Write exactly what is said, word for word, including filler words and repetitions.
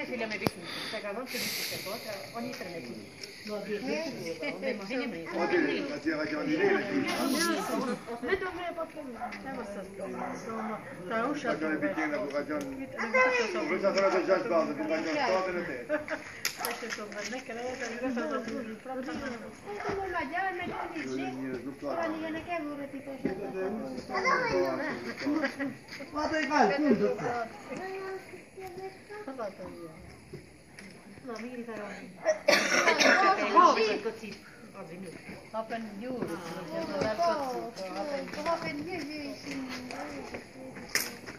figlia mi piace, perché non c'è questa cosa, ogni tre mesi. No, Dio, ma fine mese. Ma ti facciamo di bene, Vedo che porta me. Ma sta insomma, sta uscendo. facciamo le piccine, facciamo... Questa sarà già sbagliata, ti facciamo state le te. Queste sono belle, che lei sta giocando più di fronte. Come la giornata che dice? Ora ne che vuole tipo Ma dai fai tutto. No, mi rifarò. Open you, Open you,